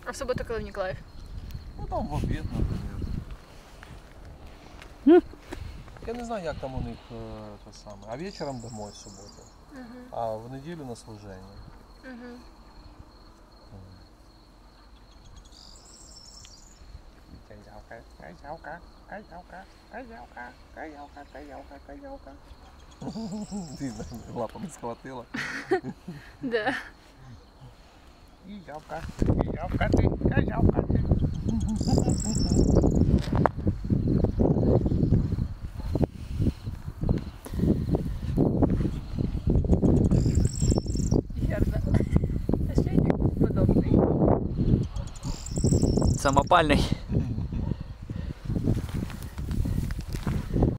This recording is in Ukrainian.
А в суботу коли в Ніколаїв? Ну там в обід, наприклад. Я не знаю, як там у них те саме. А вечором домой в суботу. А в неділю на служення. Ти лапами схватила. Да. Козявка, козявка ти, козявка ти. Гарно. Та ще й подобний. Самопальний.